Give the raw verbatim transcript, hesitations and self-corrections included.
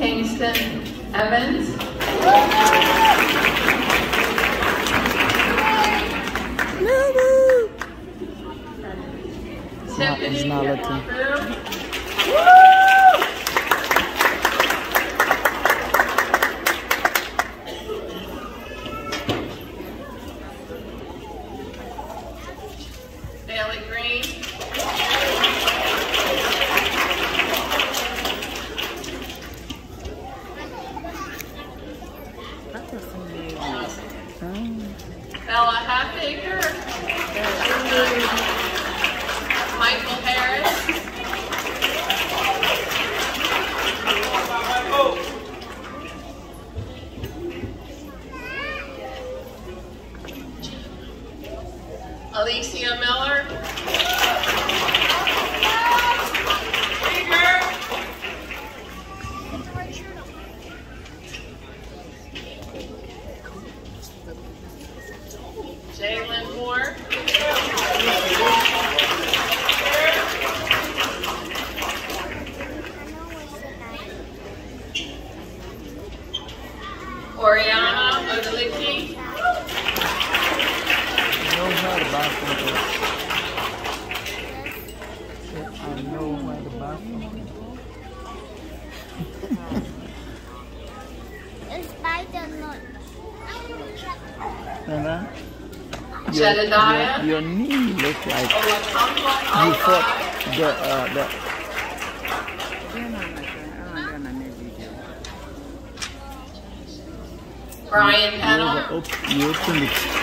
Kingston Evans. Tiffany, He's not looking. Bailey Green. Bella Halfacre. Michael Harris. Alicia Miller. Jalen Moore. Oriana Odelicki. I know how the bathroom is. I know how the bathroom is. It's Spider-Man. Nana, your, Jedediah. your, your knee looks like you fought the, uh, the Brian you Pennell. open, you open it.